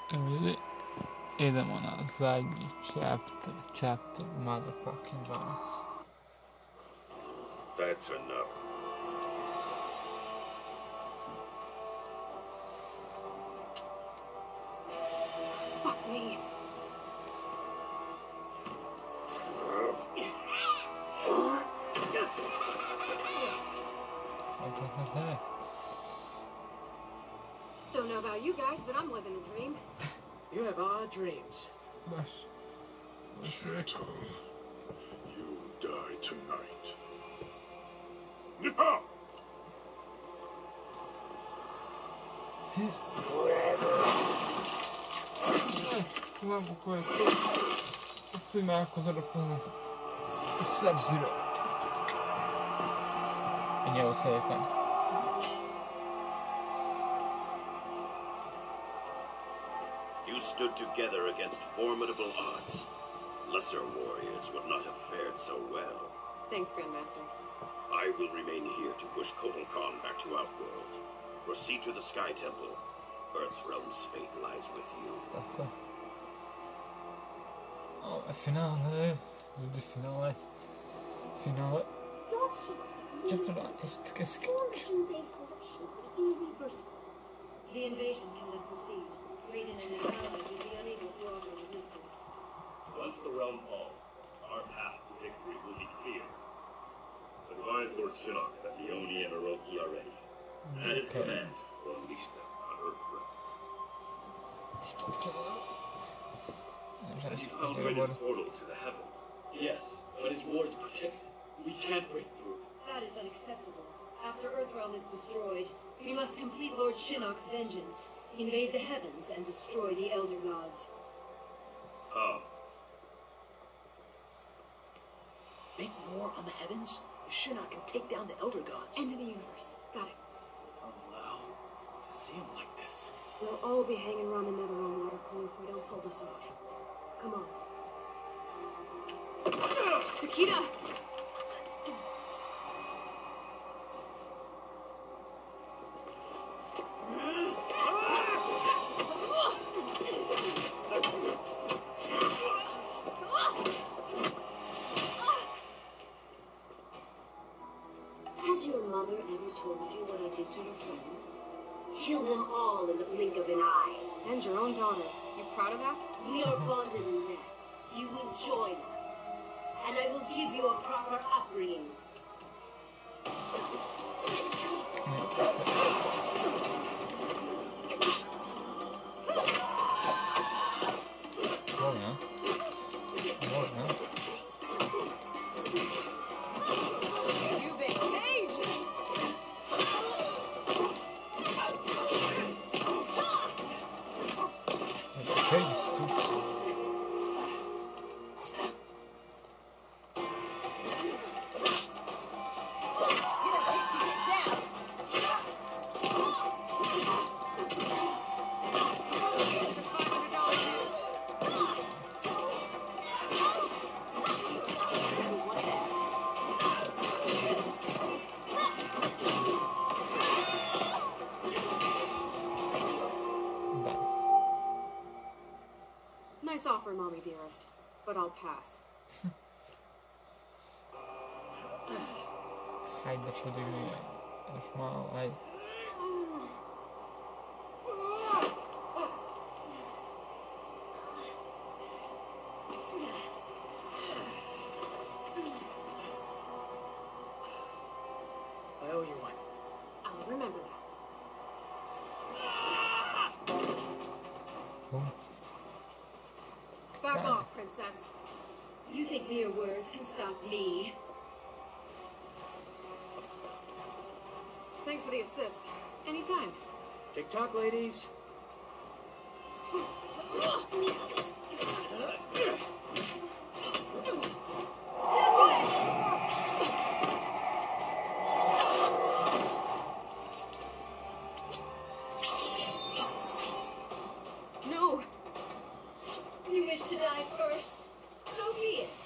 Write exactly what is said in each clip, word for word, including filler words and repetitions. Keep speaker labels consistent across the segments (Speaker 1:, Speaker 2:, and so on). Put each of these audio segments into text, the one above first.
Speaker 1: Really? Idemo na zadnji chapter, chapter motherfucking dvanaest.
Speaker 2: That's enough.
Speaker 3: Fuck me.
Speaker 1: Okay.
Speaker 3: Don't know about you guys, but I'm living a dream.
Speaker 4: You have odd dreams.
Speaker 1: Baš.
Speaker 2: Shadow, you die tonight. Nita!
Speaker 1: Znamo ko je to. Svi me jako dobro poznam. Sub-Zero. I njegov sad ekran.
Speaker 5: You stood together against formidable odds. Lesser warriors would not have fared so well.
Speaker 3: Thanks, Grandmaster.
Speaker 5: I will remain here to push Kotal Khan back to Outworld. Proceed to the Sky Temple. Earthrealm's fate lies with you.
Speaker 1: Tako. Ovo je finale. Ljudi, finale. Finale. Chapter dvanaest. Keski.
Speaker 6: The invasion can then proceed. Raiden and his allies will be unable to offer resistance.
Speaker 2: Once the realm falls, our path to victory will be clear. Advise Lord Shinnok that the Oni and Orochi are ready. At his
Speaker 1: Okay.
Speaker 2: command, will unleash them on Earthrealm.
Speaker 1: Želim
Speaker 2: You
Speaker 1: se
Speaker 2: found
Speaker 1: to
Speaker 2: Raiden's
Speaker 1: govoriti.
Speaker 2: portal to the heavens.
Speaker 7: Yes, but his wards protect me. We can't break through.
Speaker 6: That is unacceptable. After Earthrealm is destroyed, we must complete Lord Shinnok's vengeance, invade the heavens, and destroy the Elder Gods.
Speaker 2: How?
Speaker 4: Make war on the heavens? If Shinnok can take down the Elder Gods.
Speaker 3: End of the universe. Got it.
Speaker 7: Oh, wow. To see him like this.
Speaker 3: We'll all be hanging around the Netherrealm water cooler if we don't pull this off. Come on. Takeda!
Speaker 6: Has your mother ever told you what I did to your friends? Kill them all in the blink of an eye.
Speaker 3: And your own daughter. You proud of that?
Speaker 6: We are bonded in death. You will join us. And I will give you a proper upbringing.
Speaker 1: Dobra. Dobra.
Speaker 3: You big cage!
Speaker 1: Okej, stop. Bam.
Speaker 3: Nice offer, Mommy dearest, but I'll pass.
Speaker 1: Hajde, podigni ga. Još malo, ajde.
Speaker 4: I owe you one.
Speaker 3: I'll remember that.
Speaker 1: Bum.
Speaker 3: Back
Speaker 1: Got it.
Speaker 3: off, princess.
Speaker 6: You think mere words can stop me?
Speaker 3: Thanks for the assist. Anytime.
Speaker 4: Tick tock, ladies.
Speaker 3: No!
Speaker 6: You wish to die first? So be it.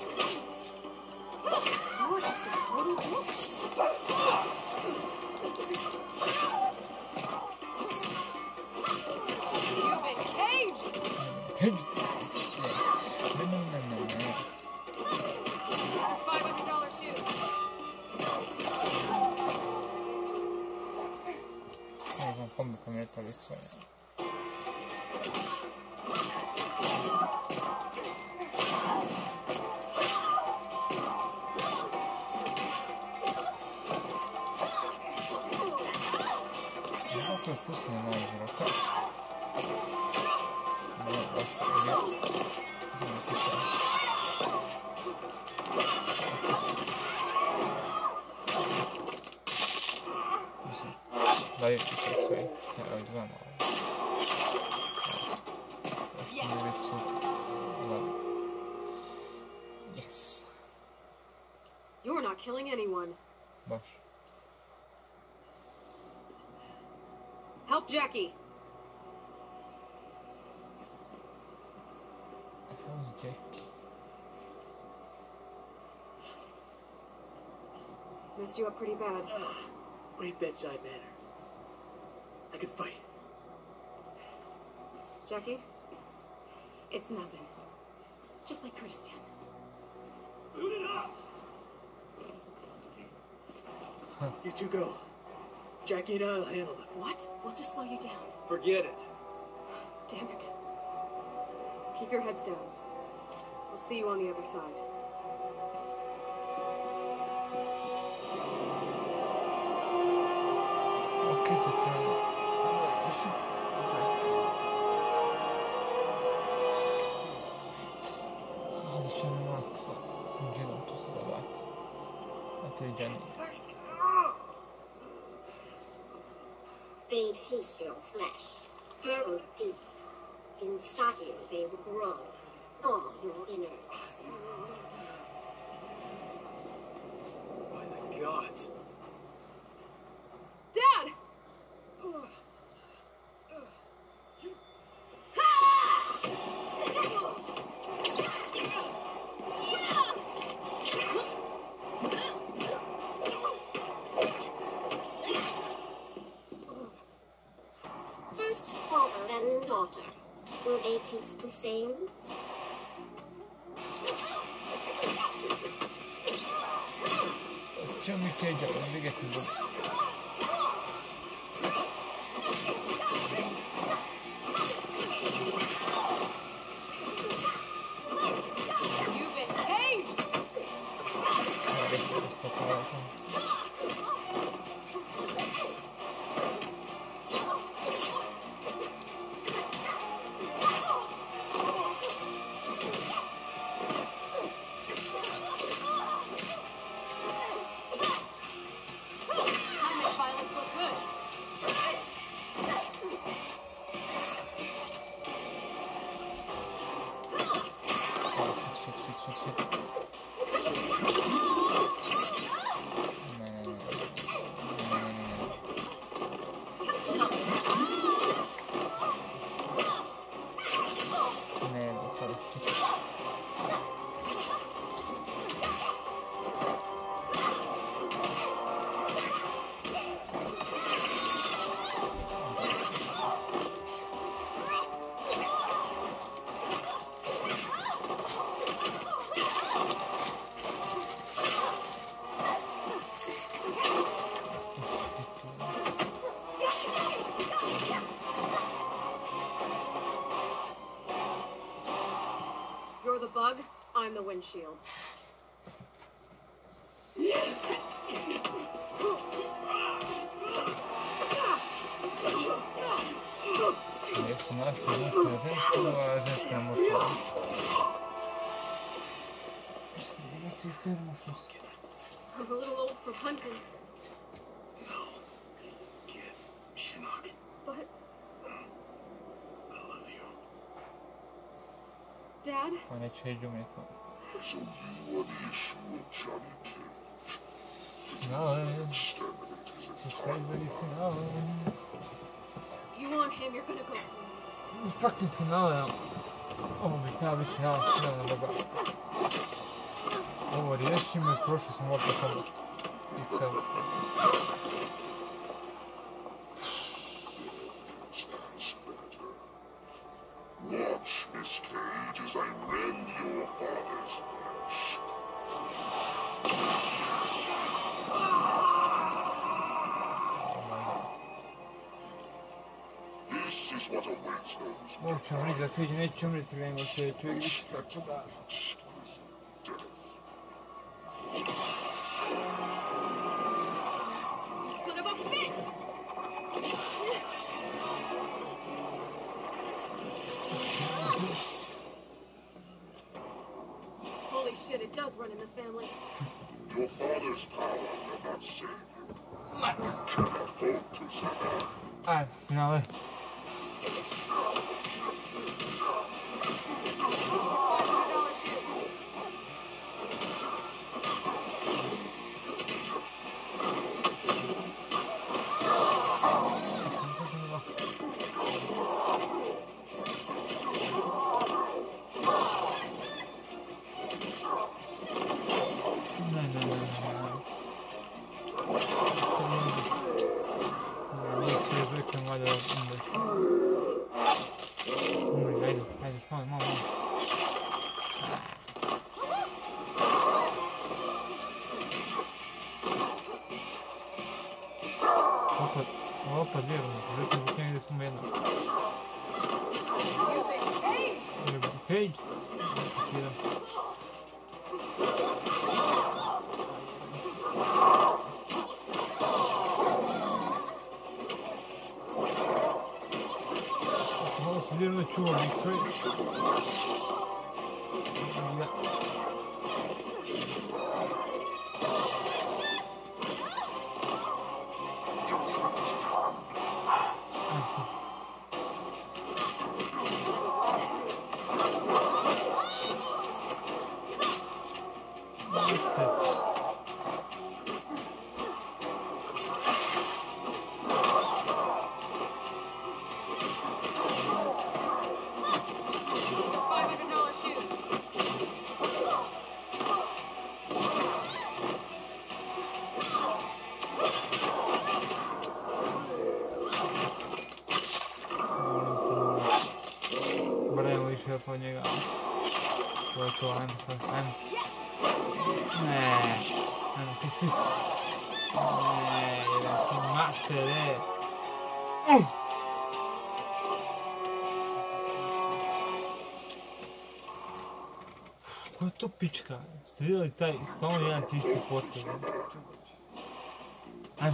Speaker 3: You're just a total bitch.
Speaker 1: Hey! Ne, ne, ne, ne, ne.
Speaker 3: five hundred dollar shoes.
Speaker 1: Ne znam, pametno mi je toliko. Kako je pusno na izroka? Ne, baš je. Mislim, daj ti se sve. Evo, izgleda malo. Još mi već su... Yes.
Speaker 3: You're not killing anyone.
Speaker 1: Baš.
Speaker 3: Help Jackie.
Speaker 1: How's Jackie?
Speaker 3: Messed you up pretty bad.
Speaker 4: Great bedside manner. I can fight.
Speaker 3: Jackie?
Speaker 6: It's nothing. Just like Kurdistan.
Speaker 2: Boot it up!
Speaker 4: You two go. Jackie and I'll handle them.
Speaker 6: What? We'll just slow you down.
Speaker 4: Forget it.
Speaker 3: Damn it. Keep your heads down. I'll see you on the other side.
Speaker 1: Okej, to to... Ale će mi maksa. Gledam tu se zabati. A to je Jenny.
Speaker 8: They'd taste your flesh, burrow deep. Inside you, they will grow, all your innards.
Speaker 4: By the gods.
Speaker 3: Dad!
Speaker 8: First father, then daughter. Will they taste the same?
Speaker 1: Osjećam mi Cage'a, ali vidjeti zbog...
Speaker 3: You've been caged! You're the bug, I'm the windshield.
Speaker 1: Jesu našli muška žensku, a ženska muška. Snimati filmušnost.
Speaker 3: I'm a little old for hunting,
Speaker 5: Kid, Shinnok,
Speaker 3: but
Speaker 5: I love you.
Speaker 3: Dad,
Speaker 1: Pa neće ići umjetno.
Speaker 9: So you are the issue of Johnny Cage.
Speaker 1: Finale.
Speaker 9: Exterminate his
Speaker 1: Subscribe finale.
Speaker 3: you want him, you're gonna go for him.
Speaker 1: Fucking finale. Ovo bi treba biti finale, finale boga. Ovo riješimo i prošli smo Mortal Kombat X L.
Speaker 9: That's better. Launch missile. what awaits those
Speaker 1: Mogu ćemo reći da Cage neće umreti nego sljedeću igricu, tako da...
Speaker 3: Son of a bitch! Holy shit, it does run in the family.
Speaker 9: Your father's power cannot save you. Cannot hope to survive.
Speaker 1: Ajde, finale. Опа, верно. Зачем вы тянете с мэном? Кейдж? Снова верно черный свой. Po njega. To je to, ajmo, ajmo. Ne, ajmo, ti si. Ne, jedan si matere. Uh! Ko je to pička? Ste vidjeli taj, stvarno jedan ti isti potez. Ajmo.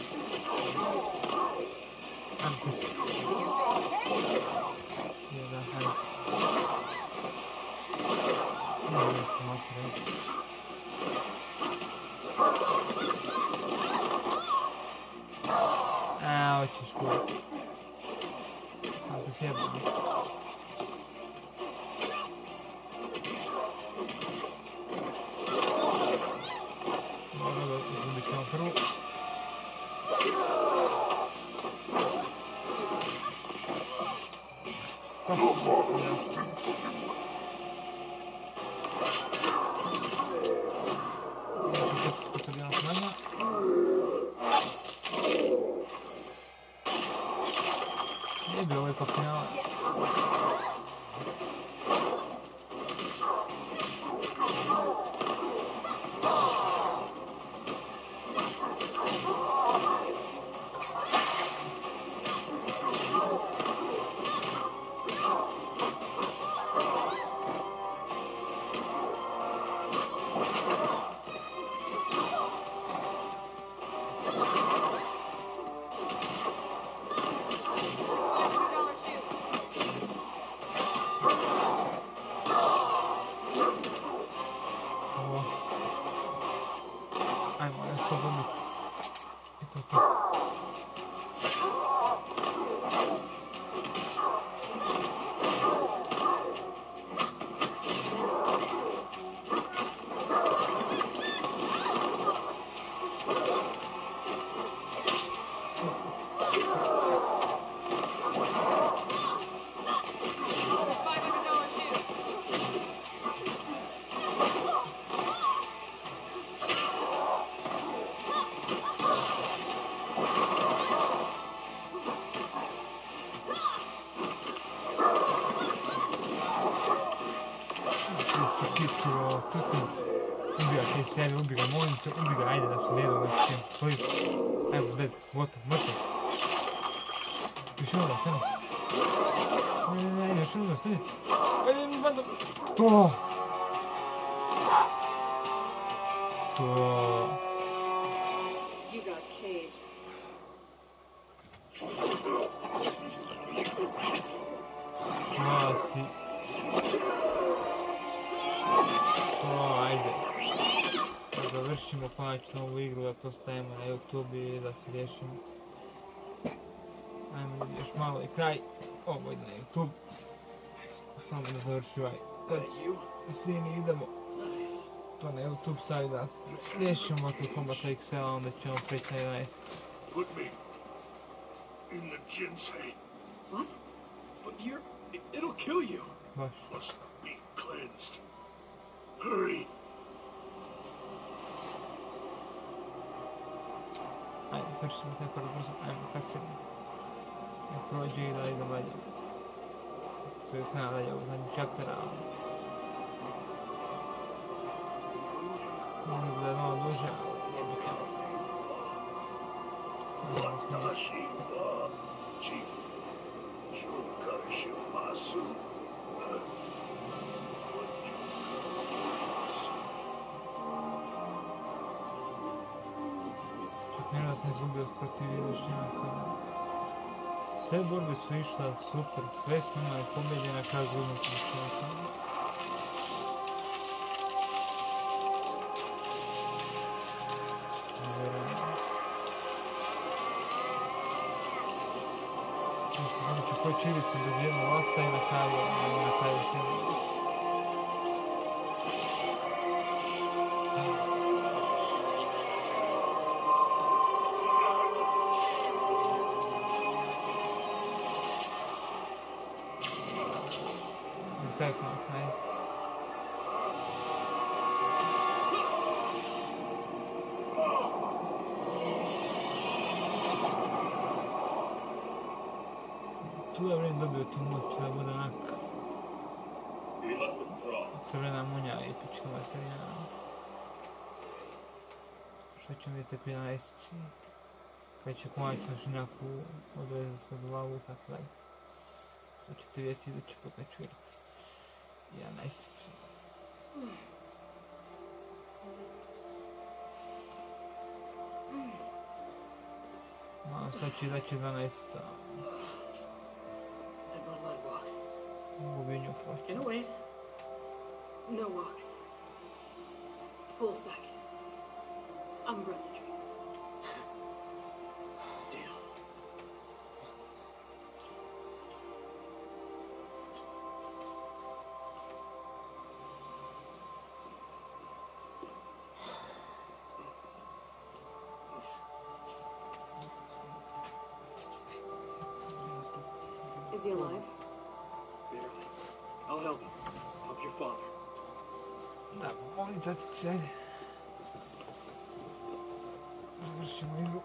Speaker 1: Ajmo, ti si. Jedan, ajmo. A, hoćeš gledati. Sam te sjebam. Dobro da izgubit ćemo prvu. Не белый попнял. Sebe, ubi ga, molim te, ubi ga, ajde da se ne da s tim, please. Ajmo, bed, gotov, mrtav. Još ono da, samo. Ne, ne, ne, još uzmem, stani. Ajde, mi bandom. To! To...
Speaker 3: You got caged.
Speaker 1: Mati. To, ajde. Da završimo konačno ovu igru, da to stavimo na YouTube i da se riješimo. Ajmo još malo i kraj. Ovo ide na YouTube. Samo da završi ovaj. Kad snimi idemo. To na YouTube stavi da se riješimo Mortal Kombat X L, onda ćemo preći na jedanaest.
Speaker 9: Put me in the Jinsei.
Speaker 3: What?
Speaker 7: But you're... It, it'll kill you.
Speaker 1: Baš.
Speaker 9: Must be cleansed. Hurry.
Speaker 1: Ajde, završimo tako da brzo. Ajmo, kasimo. Ne prođe i da idem dalje. To je kraj dalje u zadnji chapter, ali... Možda da je malo duže, ali je bih kao...
Speaker 9: Watashi wa Jin. Shunkarishimasu.
Speaker 1: Čak ne da sam izgubio protiv Shinnaka. Sve borbe su išle super, sve smo imali pobjede na kraju gubimo protiv Shinnaka. Ko čiricu bez jednog osa i na kraju, na kraju se jednog osa. Perfektno, ajde. Tu je vrijeme dobio tu moć da bude onak... crvena munja i pička materijala. Što ćemo vidjeti prije na espici? Kad će konačno Shinnaku odvezati sa glavu i tako dalje. To ćete vidjeti idući put na čurit. Ja na espici. Malo sad će izaći dva espica. Gubinju fortune.
Speaker 4: Can I wait?
Speaker 3: No walks. Poolside. Umbrella drinks.
Speaker 4: Deal.
Speaker 3: Is he alive?
Speaker 7: Barely. I'll help him. Help your father.
Speaker 1: Da, molim tatici, ajde. Završimo igru.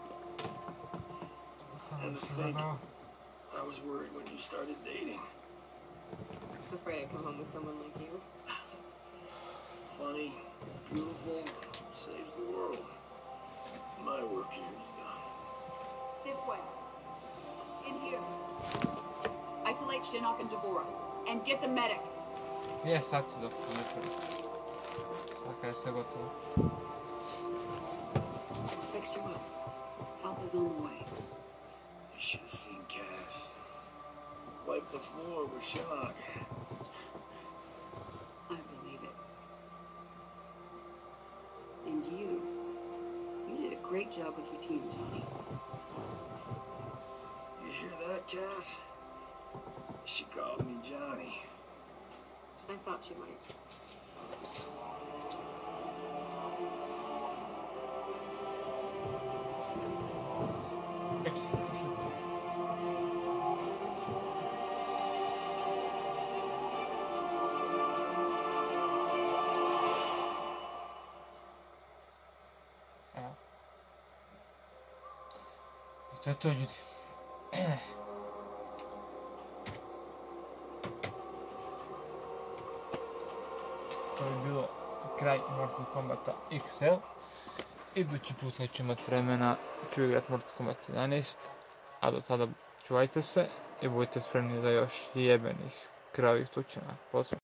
Speaker 1: Samo
Speaker 7: And to
Speaker 1: se
Speaker 7: think,
Speaker 1: zagao.
Speaker 7: I was worried when you started dating.
Speaker 3: Afraid I'd come home with someone like you.
Speaker 7: Funny, beautiful, saves the world. My work here is done.
Speaker 10: This way. In here. Isolate Shinnok and D'Vorah. And get the medic.
Speaker 1: Je, sad ću dok to ne prvi. Sad kada je sve gotovo.
Speaker 3: Fix you up. Help is on the way.
Speaker 7: You should have seen Cass. Wipe the floor with Shinnok.
Speaker 3: I believe it. And you, you did a great job with your team, Johnny.
Speaker 7: You hear that, Cass? She called me Johnny.
Speaker 3: I thought she might.
Speaker 1: Evo. I to je to, ljudi. To je bilo kraj Mortal Kombata X L. Idući put kad ću imat vremena ću igrat Mortal Kombat jedanaest. A do tada čuvajte se i budite spremni za još jebenih krvavih tučina. Pozdrav.